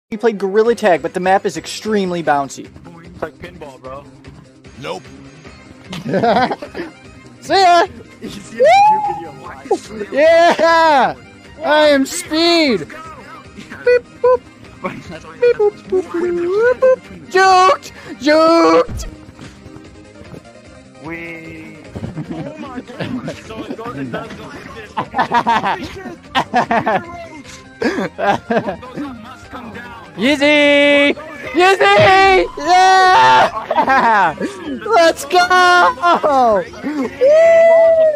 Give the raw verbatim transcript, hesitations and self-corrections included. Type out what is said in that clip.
We played Gorilla Tag, but the map is extremely bouncy. It's like pinball, bro. Nope. See ya! Yeah! I am speed! Beep boop! Beep boop boop boop boop! Juked! Juked! We. Oh my god! So it goes, it does go like this. What goes up must come down. Yeezy! Yeezy! Yeah! Let's go! Woo!